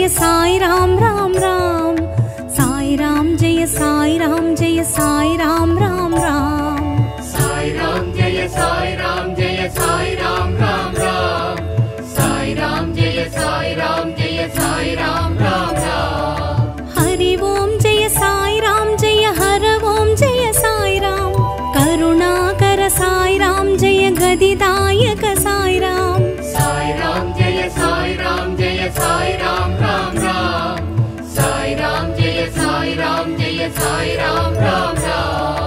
साई राम राम राम, साई राम जय साई राम जय साई राम राम राम, साई राम जय साई राम जय साई राम राम राम, साई राम जय साई राम जय साई राम राम राम। हरि ओम जय साई राम जय हर ओम जय साई राम, करुणाकर साई राम जय गदिदायक साई राम, साई राम जय साई राम जय साई राम राम राम, साई राम जय साई राम जय साई राम राम राम।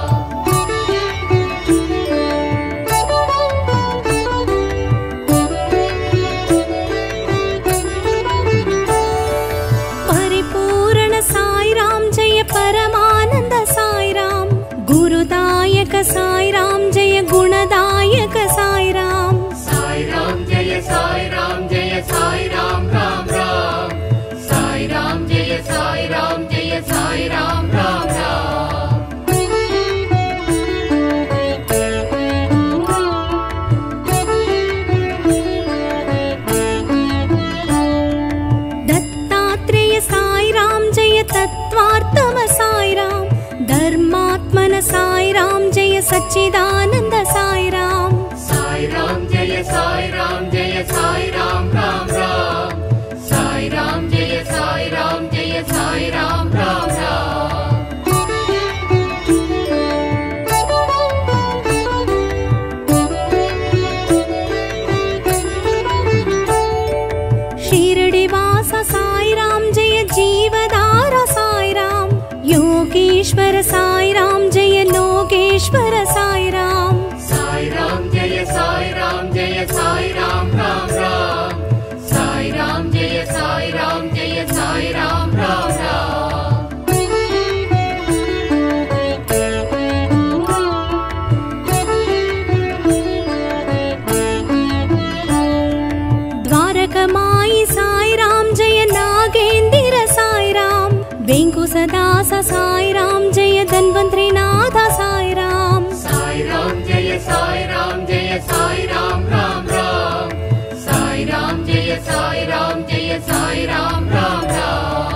परिपूर्ण साई राम जय परमानंद साई राम, गुरुदायक साई राम जय गुणदायक साई राम, साई राम जय साई राम जय साई राम राम राम, साई राम जय साई राम जय साई राम राम राम। दत्तात्रेय साई राम जय तत्वार्थम साई राम, धर्मात्मन साई राम जय सच्चिदानंद साई राम, साई राम जय साई राम जय साई राम राम राम, साई राम जय साई राम जय साई राम राम राम। शिरडिवासा साई राम जय जीवधारा साई राम, योगेश्वर साई राम जय लोकेश्वर साई राम, साई राम जय साई राम जय साई राम राम राम, साई राम जय साई राम जय साई राम राम राम। द्वारकमाई साई राम जय नागेंद्र साई राम, वेंकुसदास साई राम जय धन्वंतरीनाथ साई राम, साई राम जय साई राम जय साई राम राम राम, साई राम जय साई राम जय साई राम राम राम।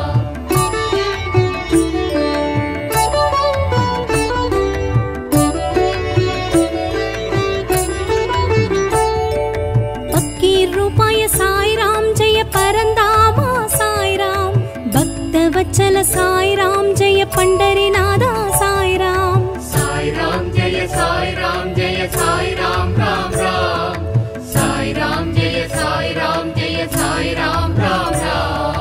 फकीर रूपाय साई राम जय परंदामा साई राम, भक्तवत्सल साई राम जय पंडरीनाथ साई राम, साई राम जय साई राम जय साई राम राम राम, साई राम जय साई राम जय साई राम राम राम।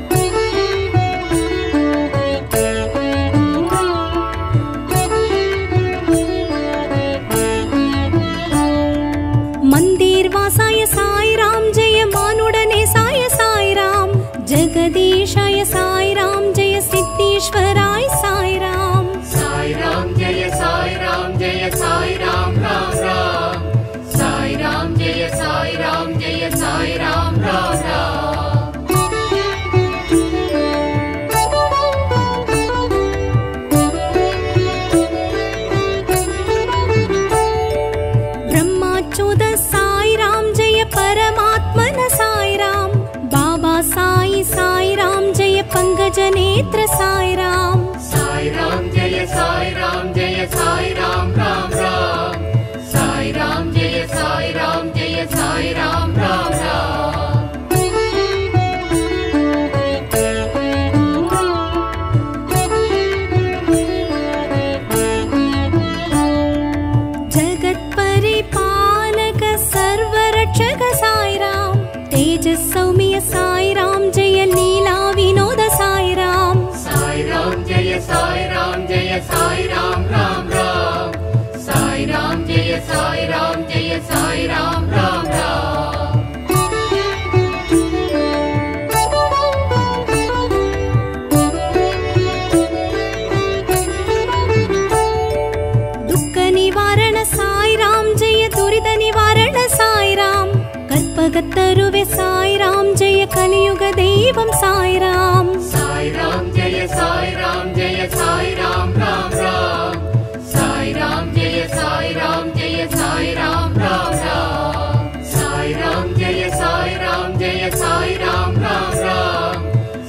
मंदिर वासाय साई राम जय मानुडने साय साई राम, जगदीशाय साई राम जय सिद्धेश्वराय साई राम, साई राम जय साई राम जय साई राम राम राम, साई राम जय साई राम जय साई राम राम राम। ब्रह्माच्युत साई राम जय परमात्मन साई राम, बाबा साई साई राम जय पंकज नेत्र साई राम, साई राम जय साई राम जय साई राम राम राम, साई राम जय साई राम जय साई राम राम राम। जगत परिपालक सर्वरक्षक साई राम, तेज सौम्य साई राम जय लीला विनोद साई राम, साई राम जय साई राम जय साई राम राम राम, साई राम जय साई राम जय साई राम राम राम। दुख निवारण साई राम जय दुरित निवारण साई राम, कल्पगतरुवे साई राम जय कलियुग दैवम साई राम, साई राम जय साई राम जय साई राम राम राम, साई राम जय साई राम जय साई राम राम राम, साई राम जय साई राम जय साई राम राम राम,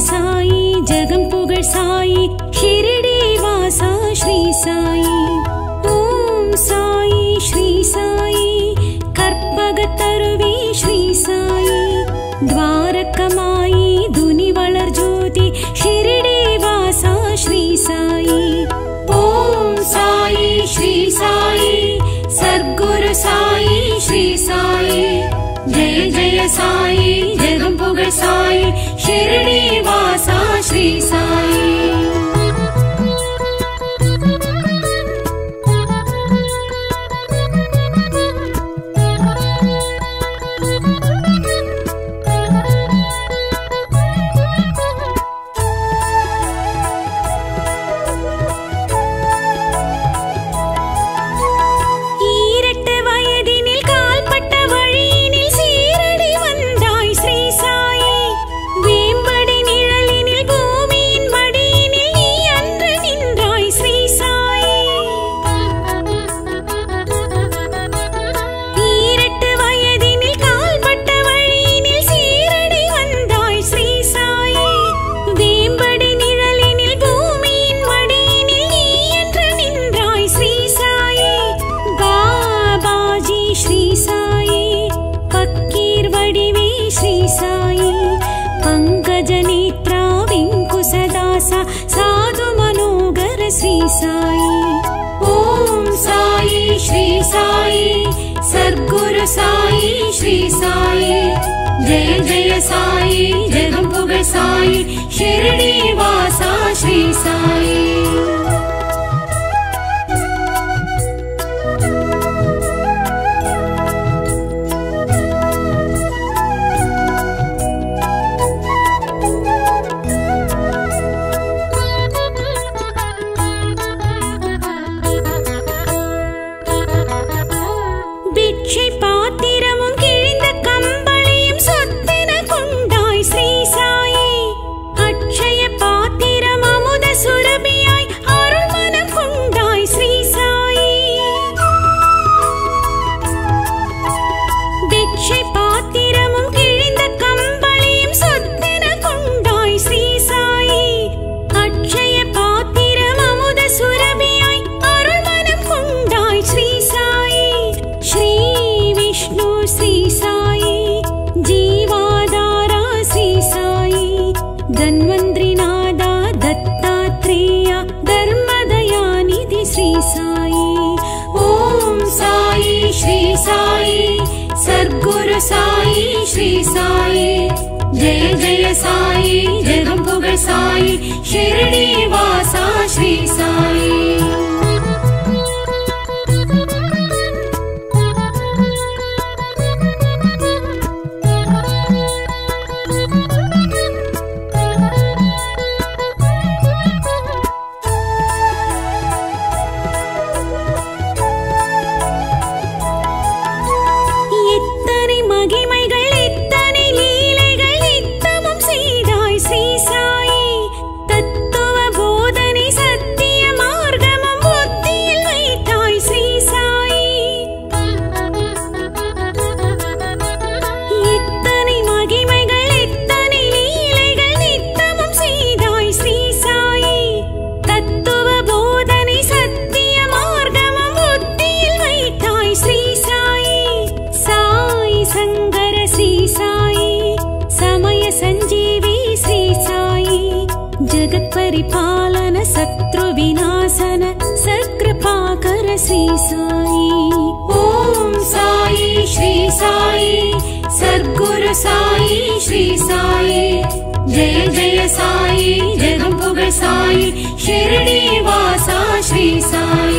சாயி ஜெகம் புகழ் சாயி ஷிரடி வாசா ஸ்ரீ சாயி ஓம் சாயி ஸ்ரீ சாயி கற்பகத்தருவி ஸ்ரீ சாயி துவாரகமாயி துனி வளர் ஜோதி ஷிரடி வாசா ஸ்ரீ சாயி ஓம் சாயி ஸ்ரீ சாயி சத்குரு சாயி ஸ்ரீ சாயி ஜெய ஜெய சாயி ஜெகம் புகழ் சாயி ஷிரடி வாசா ஸ்ரீ சாயி साधु मनोगर श्री साई ओम साई श्री साई सद्गुरु साई श्री साई जय जय साई जगम पुगळ साई शिरडी वासा श्री साई सद्गुरु साई श्री साई जय जय साई जगम पुगळ साई शिरडी वासा श्री साई परिपालन शत्रु विनाशन सत्कृपाकर श्री साई ओम साई श्री साई सद्गुरु साई श्री साई जय जय साई जगम पुगळ साई शिरडी वासा श्री साई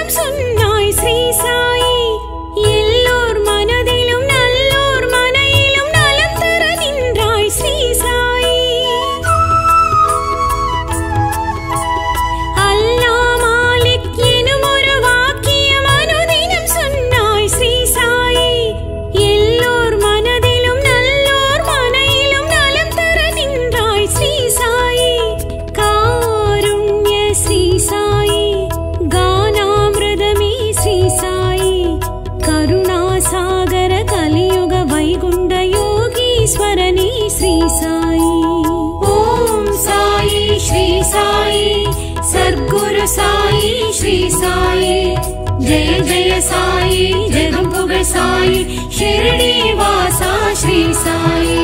எல்லோர் மனதிலும் நல்லோர் மனையில் साई। ओम साई श्री साई सद्गुरु साई श्री साई। जय जय साई जगम पुगळ साई शिरडी वासा श्री साई।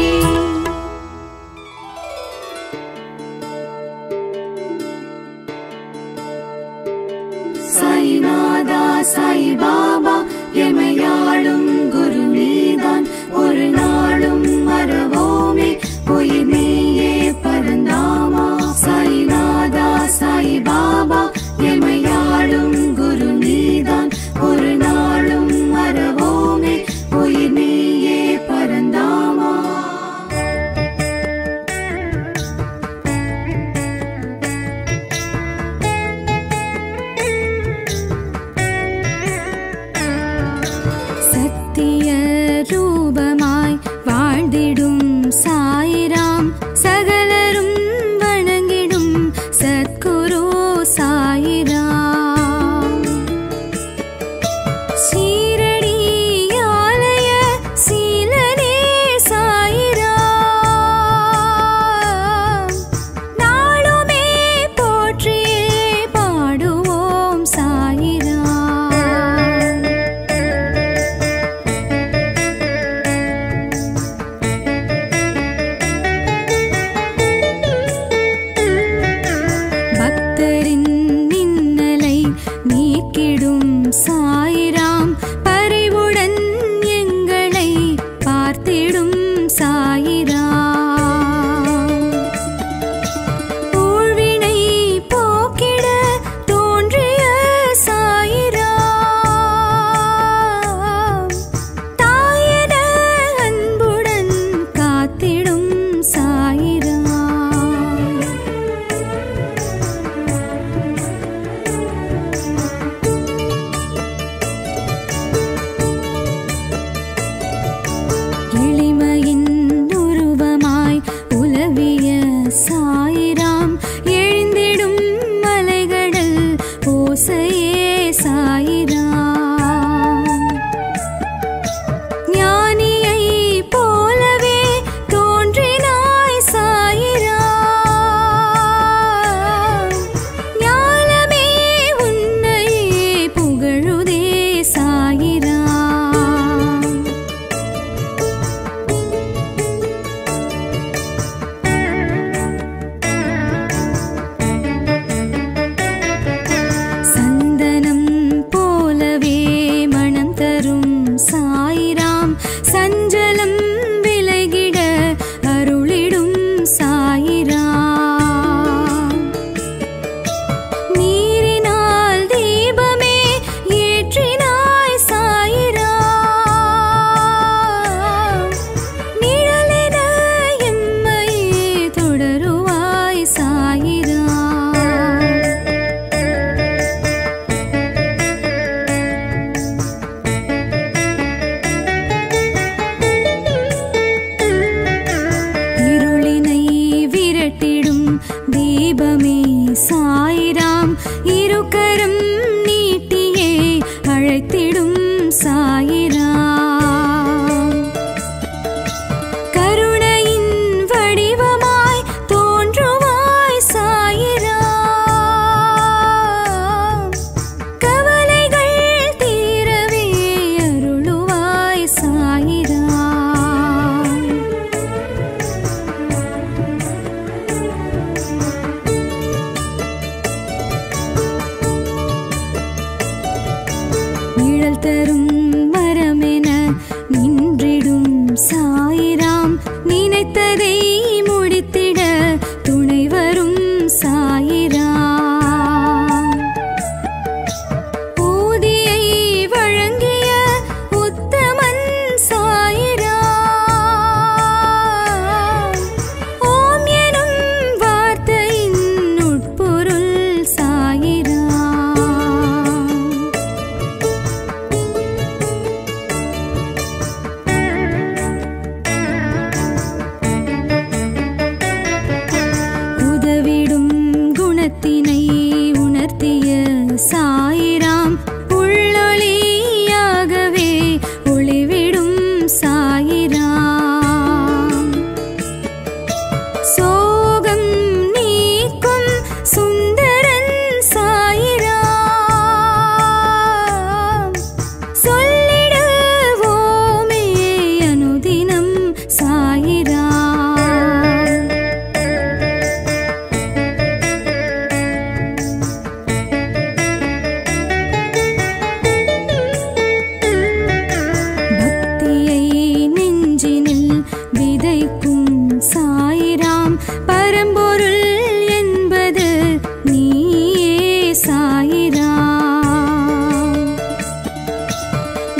साई नादा साई बाबा எமையாளும் குரு நீதான் ஒரு நாளும் மறவோமே உயிர் நீயே பரந்தாமா। சாய் நாதா சாய் பாபா எமையாளும் குரு நீதான் ஒரு நாளும் மறவோமே உயிர் நீயே பரந்தாமா। ரூபமாய் வாழ்ந்திடும் சாயிராம் சகலரும் வணங்கிடும் சத்குரு சாயிராம்। சீரடி ஆலய சீலனே சாயிராம் நாளுமே போற்றியே பாடுவோம் சாயிராம்। நீக்கிடும் சாயிராம் பரிவுடன் எங்களை பார்த்திடும் சாயிராம்। ஊழ்வினை போக்கிட தோன்றிய சாயிராம் தாயன அன்புடன் காத்திடும் சாயிராம்। எளிமையின் உருவமாய் உலவிய சாயிராம் எழுந்திடும் மலைகடல் ஓசையே சாயிராம்। ஞானியை போலவே தோன்றினாய் சாயிராம் ஞானமே உன்னையே புகழுதே சாயிராம்। சந்தனம் போலவே மனம் தரும் சாயிராம் சஞ்சலம் விலகிட அருளிடும் சாயிராம்। நீரினால் தீபமே ஏற்றினாய் சாயிராம் நிழலென எம்மையே தொடருவாய் சாயிராம்। இருளினை விரட்டிடும் தீபமே சாயிராம் இருகரம் நீட்டியே அழைத்திடும் சாயிராம்। கருணையின் வடிவமாய் தோன்றுவாய் சாயிராம் கவலைகள் தீரவே அருளுவாய் சாயிராம்। நிழல் தரும் மர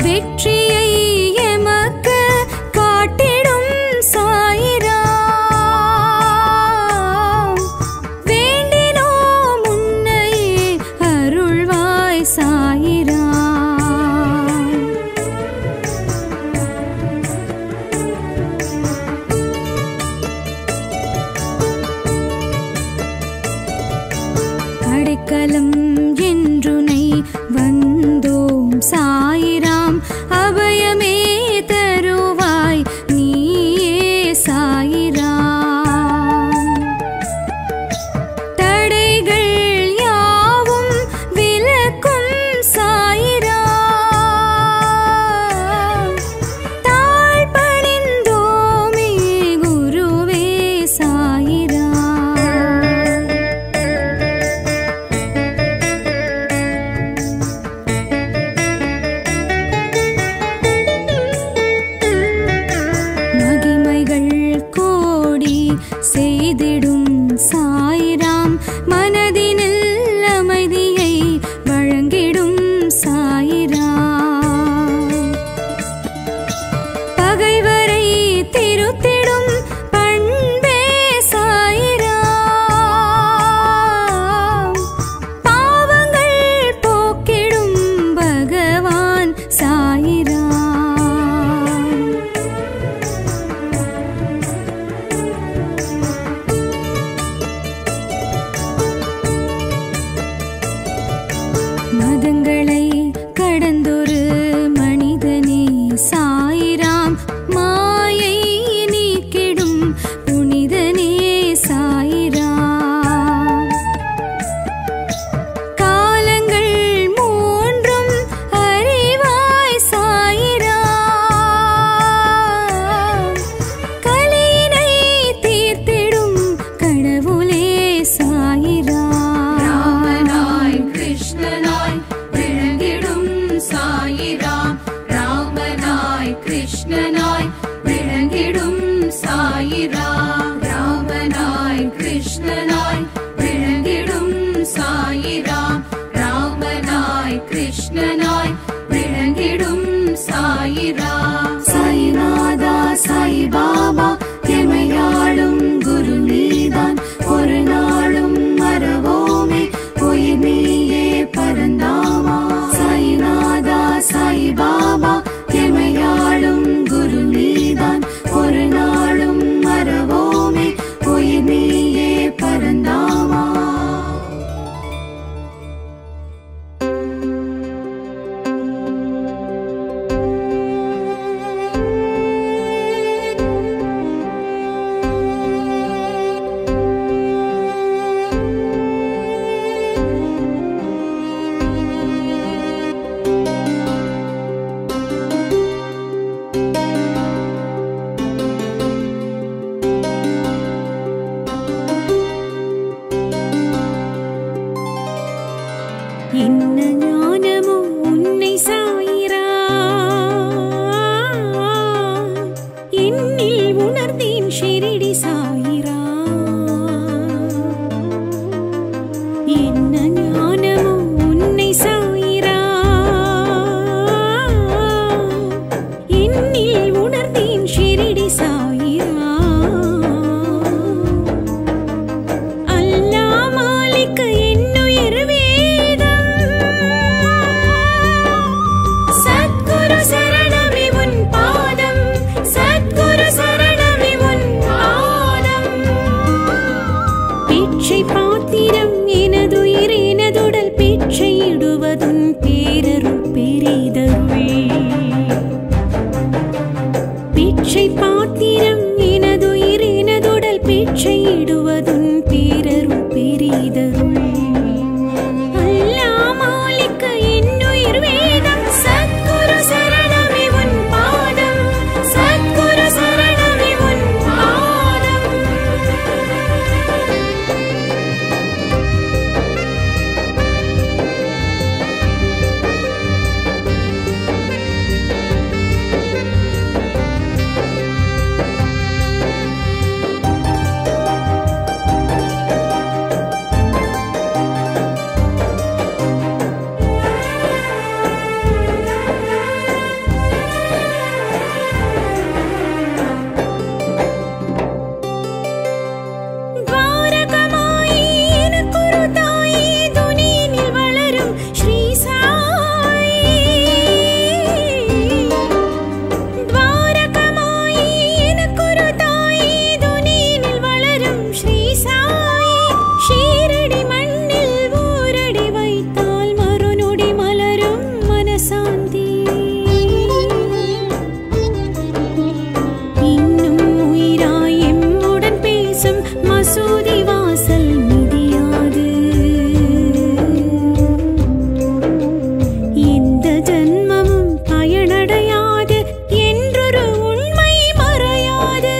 வெற்றியை எமக்கு காட்டிடும் சாயிராம். வேண்டினோம் உன்னையே அருள்வாய் சாயிராம். அடைக்கலம் என்றுனை வந்தோம் சாயிராம். அபயமே தருவாய் நீயே சாயிராம். தடைகள் யாவும் விலக்கும் சாயிராம். தாழ் பணிந்தோமே குருவே சாயிராம். மகிமைகள் கோடி செய்திடும் சாயிராம். மனதினில் அமைதியை வழங்கிடும் சாயிராம். பகைவரை திருத்திடும் பண்பே சாயிராம். பாவங்கள் போக்கிடும் பகவான் சாயிராம். மதங்களை கடந்தொரு மனிதனே சாயிராம். மாயை நீக்கிடும் புனிதனே சாயிராம். காலங்கள் மூன்றும் அறிவாய் சாயிராம். கலியினை தீர்த்திடும் கடவுளே சாயிராம். ராமனாய் கிருஷ்ணனாய் விளங்கிடும் சாயிராம். ராமனாய் கிருஷ்ணனாய் விளங்கிடும் சாயிராம். ராமனாய் கிருஷ்ணனாய் விளங்கிடும் சாயிராம். ராமனாய் கிருஷ்ணனாய் விளங்கிடும் சாயிராம். சாயிநாதா சாயிபாபா எமையாளும் குரு நீதான். ஒரு நாளும் மறவோமே உயிர் நீயே பரந்தாமா. சாயிநாதா சாயிபாபா எமையாளும் குரு நீதான். ஒரு நாளும் மறவோமே உயிர் நீயே பரந்தாமா. என்ன ஞானமோ உன்னை சாயிராம். என்னில் உணர்ந்தேன் ஷிரடி சாயிராம். என்ன ஞானமோ உன்னை சாயிராம். என்னில் உணர்ந்தேன் ஷிரடி சாயிராம். அல்லா மாலிக் என்னுயிர் வேதம். சத்குரு சரணமே உன் பாதம். சத்குரு சரணமே உன் பாதம். பிச்சை பாத்திரம் எனதுயிர் எனதுடல் பிச்சையிடுவதுன் பேரருள் பெரிதருள். பிச்சை பாத்திரம் எனதுயிர் எனதுடல் பிச்சையிடுவதுன் பேரருள் பெரிதருள். அல்லா மாலிக் என்னுயிர் வேதம். சத்குரு சரணமே சாந்தி. இன்னும் உயிராய் எம்முடன் பேசும் மசூதி வாசல் மிதியாது. எந்த ஜன்மமும் பயனடையாது என்றொரு உண்மை மறையாது.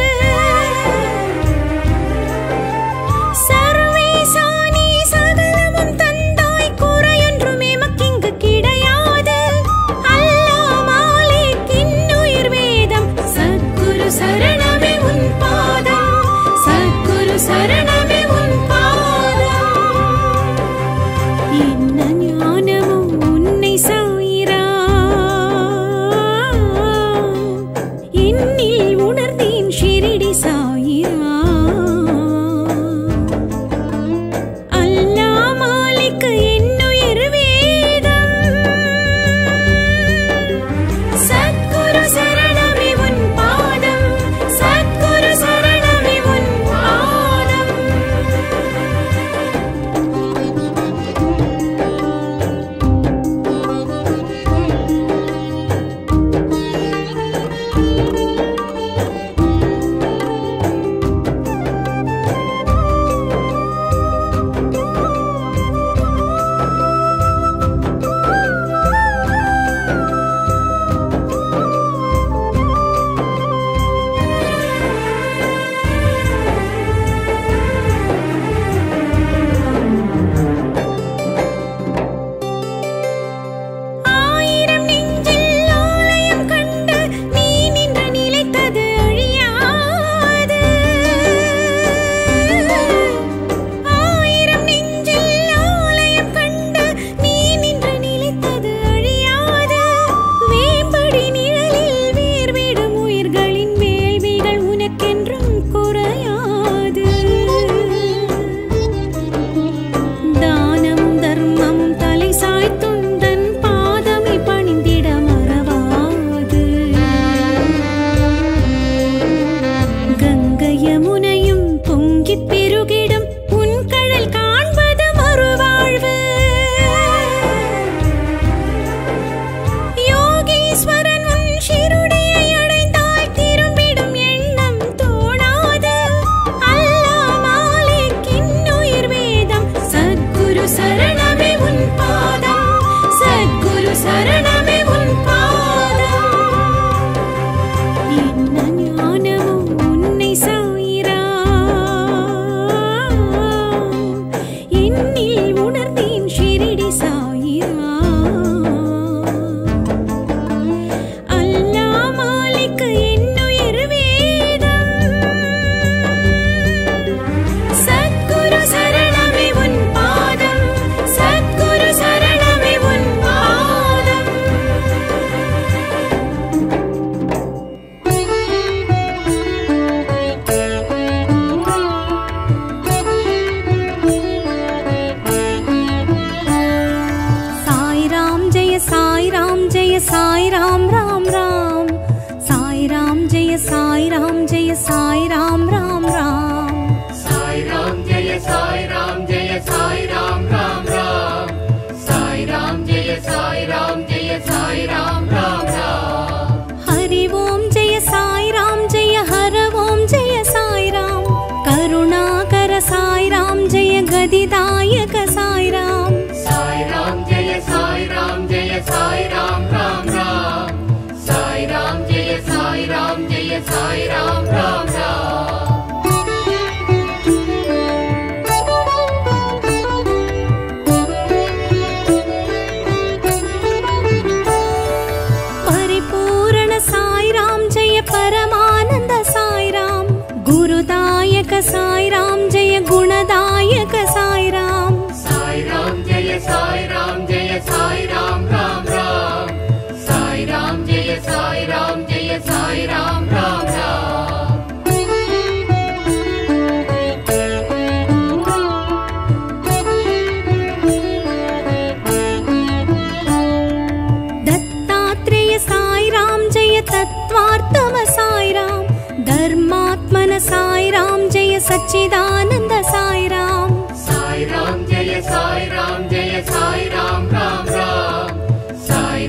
சர்வேசானி சகலமும் தந்தாய் குறையொன்றும் எமக்கிங்கு கிடையாது. அல்லாஹ் மாலிக் இன்னுயிர் வேதம் சத்குரு சரணமே உன் பாதம். சத்குரு சரணமே உன் பாதம். என்ன ஞானமும் உன்னை சாயிரா என்னில் உணர்ந்தேன் ஷிரிடி சாயிரா. அல்லாஹ் மாலிக் என்னுயிர் வேதம் சத்குரு சரணமே உன் பாதம். சத்குரு சரணமே உன் பாதம். ஆயிரம் நெஞ்சில் ஆலயம் கண்டு நீ நின்று நிலைத்தது அழியாது. ஆயிரம் நெஞ்சில் ஆலயம் கண்டு நீ நின்று நிலைத்தது அழியாது. வேம்படி நிழலில் வேர்விடும் உயிர்களின் வேள்விகள் உனக்கென்றும் குறையாது. தானமும் தர்மமும் தலை சாய்த்துந்தன் பாதமை பணிந்திட மறவாது. கங்கை யமுனையும் பொங்கிப் பெருகிடும் உன் கழல் காண்பது மறுவாழ்வு. யோகீஸ்வரன் உன் ஷிருடியை அடைந்தாய் திரும்பிடும் எண்ணம் தோணாது. அல்லாஹ் மாலிக் இன்னுயிர் வேதம் சத்குரு சரணமே உன் பாதம். சத்குரு சரணமே உன் பாதம். என்ன ஞானமும் உன்னை சாயிரா என்னில் உணர்ந்தேன் ஷிரிடி சாயிரா. அல்லாஹ் மாலிக் என்னுயிர் வேதம் சத்குரு சரணமே உன் பாதம். சத்குரு சரணமே உன் பாதம். சாய் ராம் ஜெய சாய் ராம் ஜெய சாய் ராம் ராம் ராம். சாய் ராம் ஜெய சாய் ராம் ஜெய சாய் ராம் ராம் ராம். சாய் ராம் ஜெய சாய் ராம் ஜெய சாய் ராம் ராம் ராம். சாய் ராம் ஜெய சாய் ராம் ஜெய சாய் ராம் ராம் ராம். ஹரி ஓம் ஜெய சாய் ராம் ஜெய ஹர ஓம் ஜெய சாய் ராம். கருணாகர சாய் ராம் ஜெய கதிதாயக சாய் ராம். சாய் ராம் ஜெய சாய் ராம் ஜெய சாய் ராம் ராம் ராம். சாய் ராம் ஜெய சாய் ராம் ஜெய சாய் ராம் ராம் ராம். परिपूर्ण साई राम जय परमानंद साई राम. गुरुदायक साई राम जय गुणदायक साई राम. साई राम जय साई राम जय साई राम राम राम. साई राम जय साई राम जय साई राम राम राम. दत्तात्रेय साई राम जय तत्वार्थम साई राम. धर्मात्मन साई राम जय सच्चिदानंद साई राम. साई राम जय साई राम जय साई राम राम राम. साई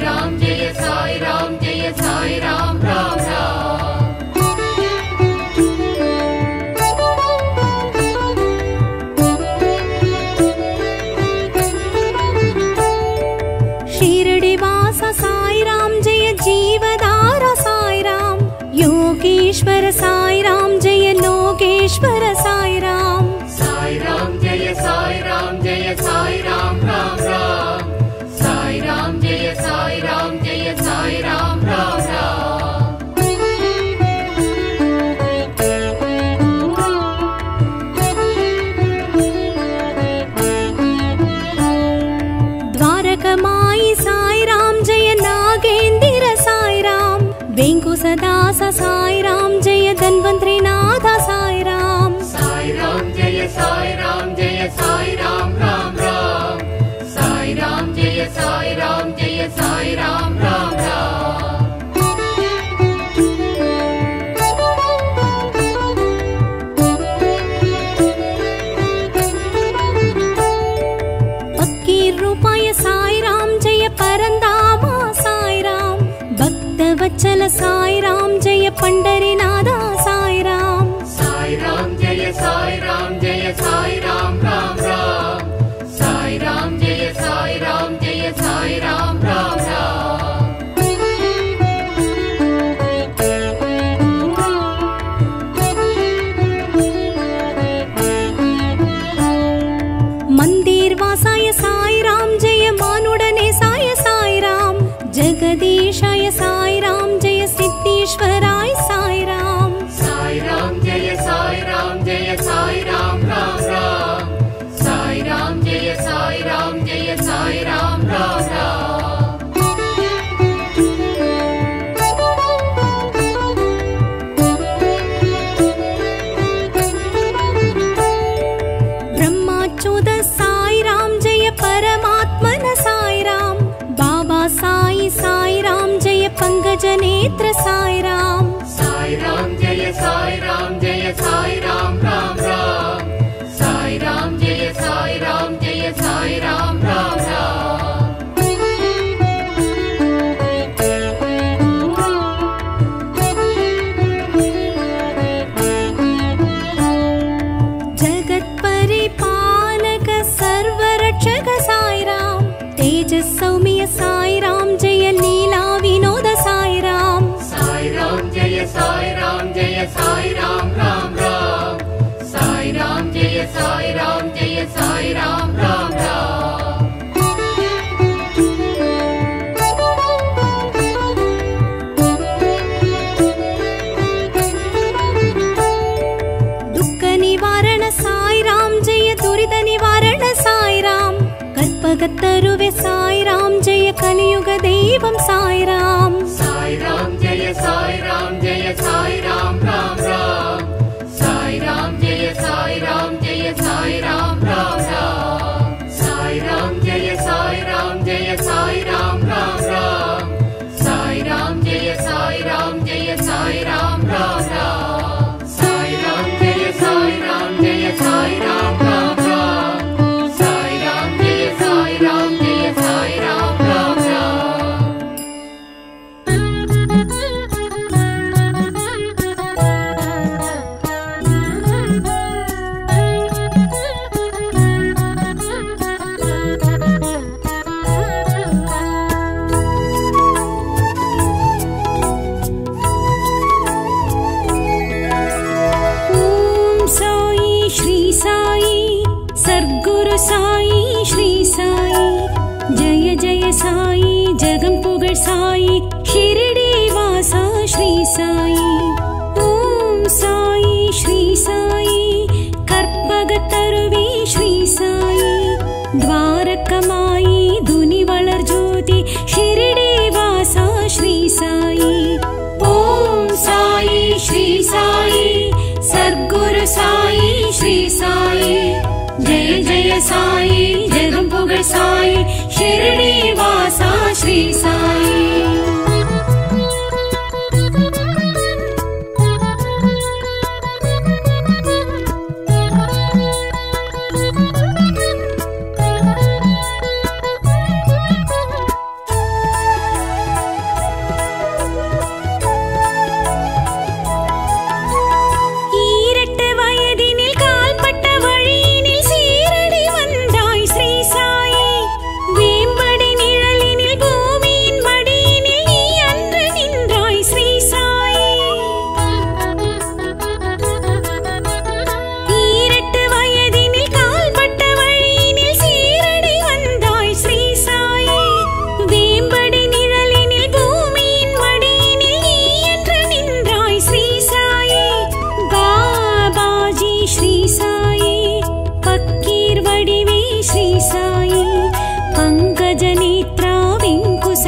धन्वन्त्रिनाथ साई राम जय साई राम जय साई राम राम राम साई राम जय साई राम राम राम फकीर रूपाय साई राम जय परंदामा साई राम भक्तवत्सल साई राम जय पंढरीनाथ साई राम जय साई राम राम राम साई राम जय साई राम राम राम मंदिर वासाय साई राम जय मानुडने साई राम जगदीशाय साई राम जय सिद्धेश्वराय साई राम जय साई राम राम राम साई राम जय साई राम राम राम ब्रह्माच्युत साई राम जय परमात्मन साई राम बाबा साई राम जय पंकज नेत्र साई राम जय साई राम राम राम साई राम जय साई राम राम राम जगत परिपालक सर्वरक्षक साई राम तेजस सौम्य साई राम जय लीला विनोद साई राम जय साई राम राम राम साई राम जय साई राम राम राम दुख निवारण साई राम जय दुरित निवारण साई राम कल्पगतरुवे साई राम जय कलियुग दैवम साई राम जय साई राम राम राम साई राम जय साई राम राम राम साई राम जय साई राम राम राम साई राम जय साई राम राम राम साई राम जय साई राम राम राम साई राम जय साई राम राम राम सद्गुरु साई श्री साई जय जय साई जगम पुगड़ साई शिरडी वासा श्री साई ओम साई श्री साई कर्पगतरुवी श्री साई द्वारकमाई दुनि वलर ज्योति शिरडी वासा श्री साई ओम साई श्री साई सद्गुरु साई श्री साई जय जय साई जगम पुगड़ साई शिरडी वासा श्री साई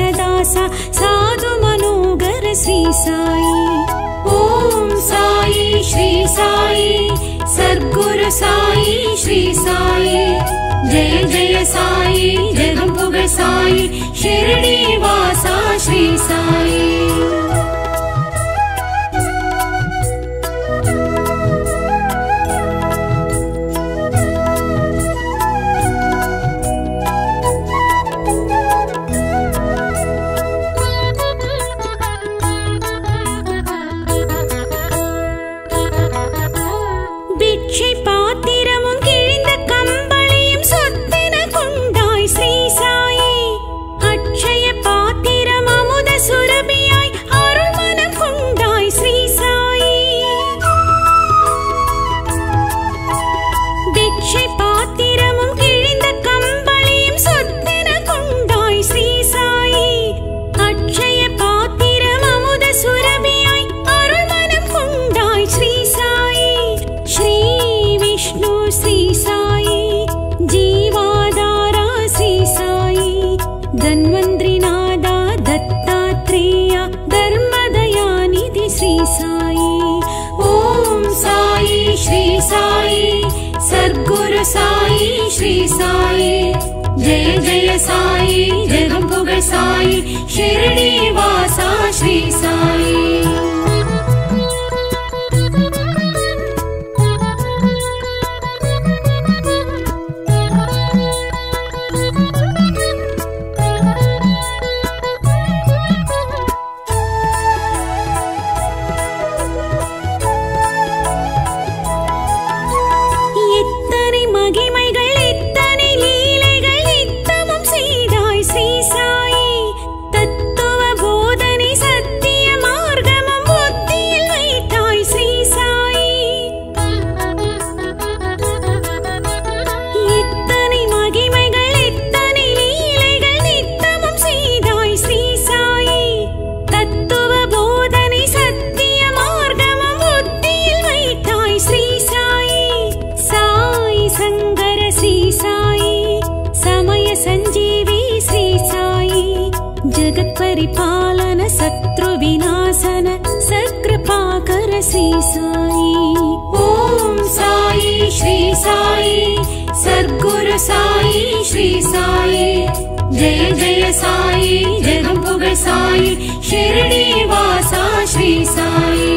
साधु मनोगर श्री साई ओम साई सद्गुरु साई श्री साई जय जय साई जगम पुगळ साई शिरडी वासा श्री साई साई श्री साई जय जय साई जगम पुगळ साई शिरडी वासा श्री साई परिपालन शत्रु विनाशन सत्कृपाकर श्री साई ओम साई श्री साई सद्गुरु साई श्री साई जय जय साई जगम पुगळ साई शिरडी वासा श्री साई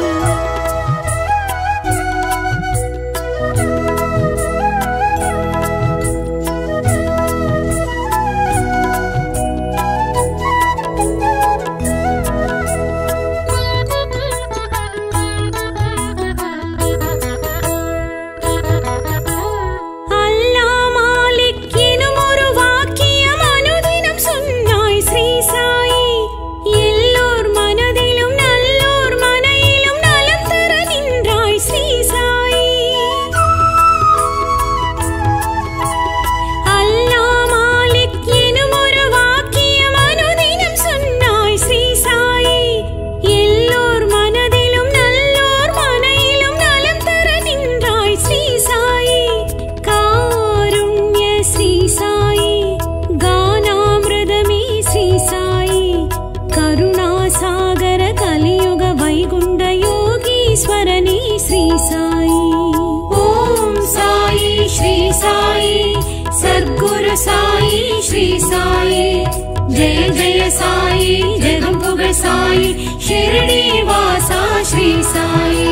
जय जय साई जगम पुगळ साई शिरडी वासा श्री साई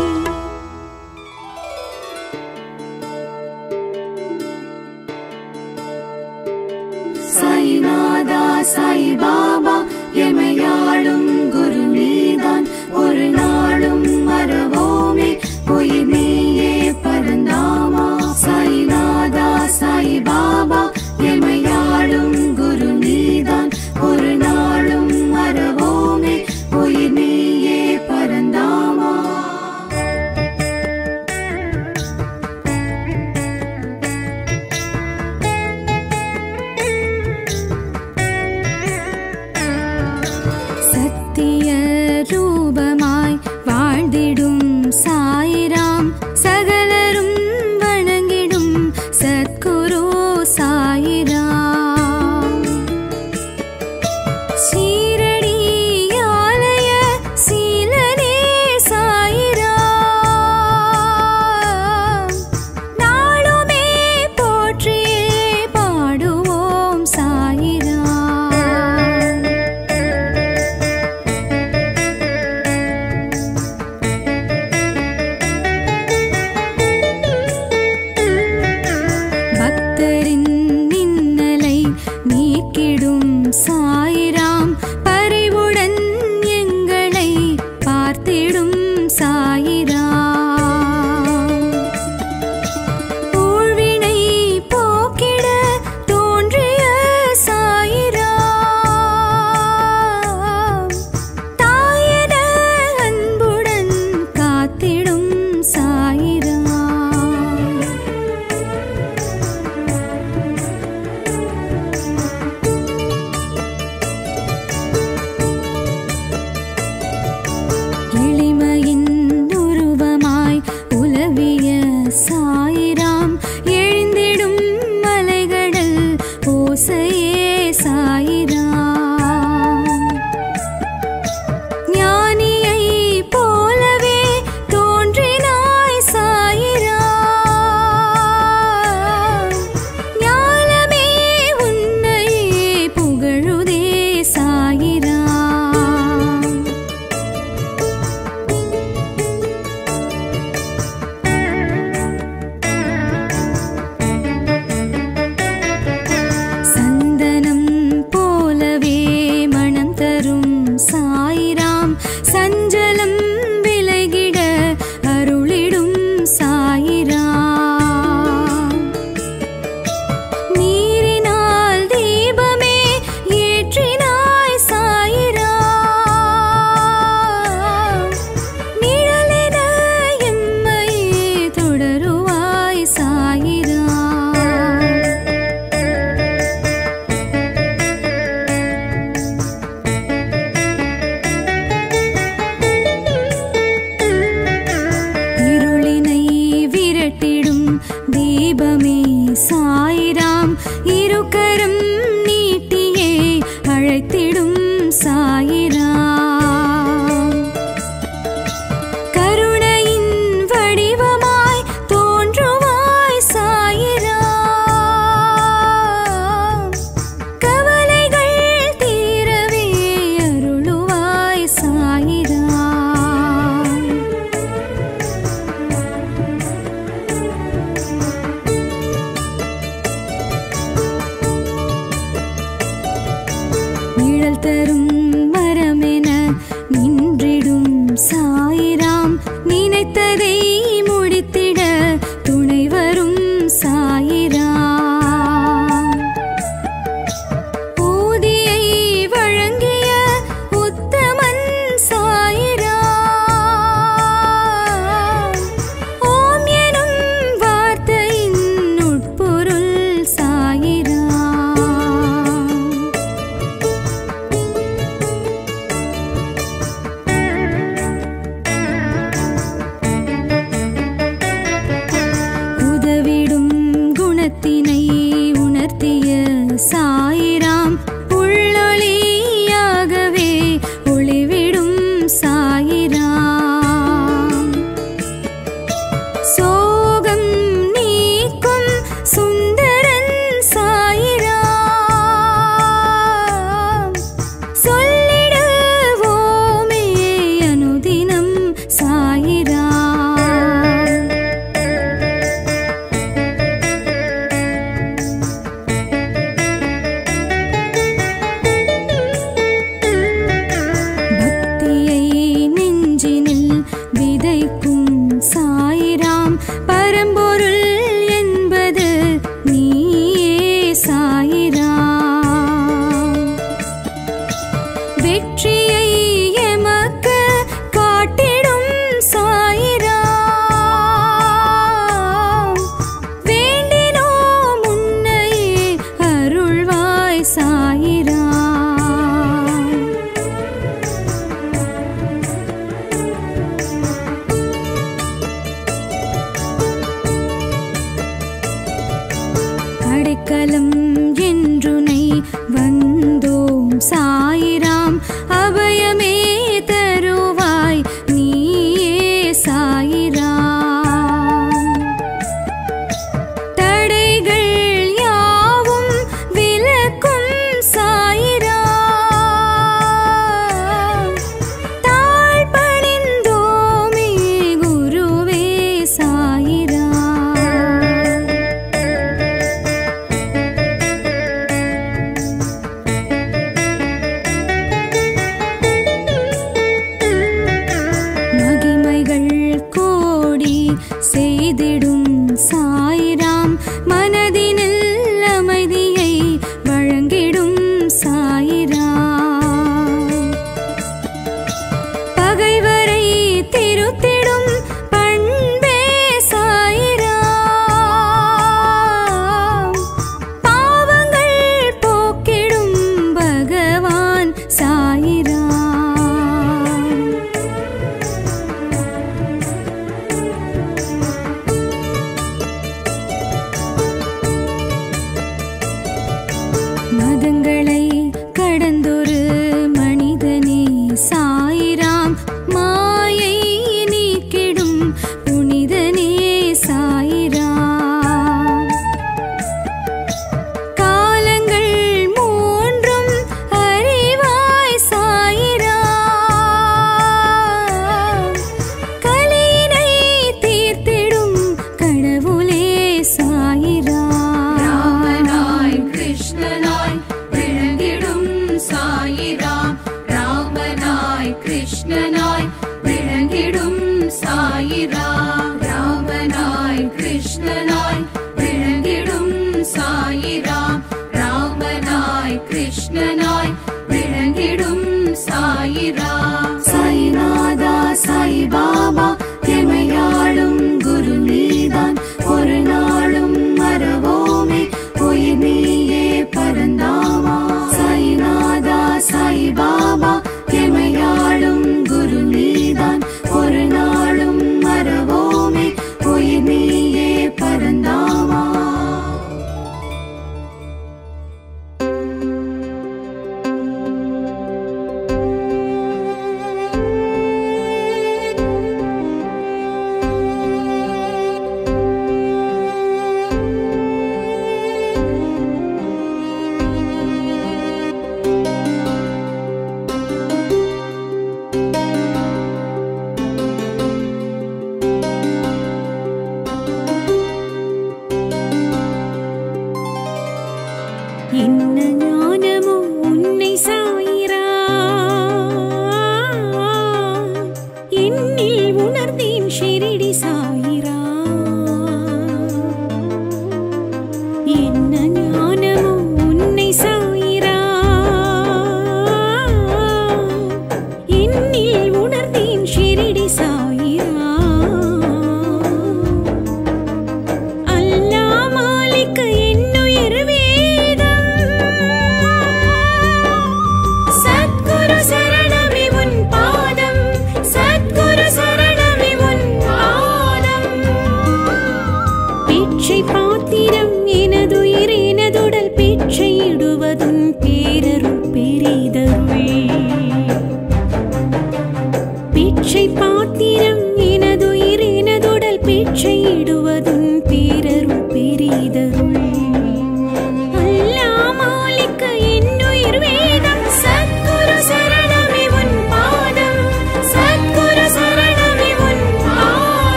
साई नादा साई बाबा எமையாளும் குரு நீதான் ஒரு நாளும் மறவோமே போய் நீயே பரந்தாமா சாய் நாதா சாய் பாபா எமையாளும் குரு நீதான் ஒரு நாளும் மறவோமே போய் நீயே பரந்தாமா சத்திய ரூபமாய் வாழ்ந்திடும் சாயிராம் சகலரும் வணங்கிடும் சத்குரு சாயிராம் சீரடி ஆலய சீலனே சாயிராம் வெற்றியை எமக்கு காட்டிடும் சாயிராம். வேண்டினோம் உன்னையே அருள்வாய் சாயிராம். அடைக்கலம் என்றுனை வந்தோம் சாயிராம்.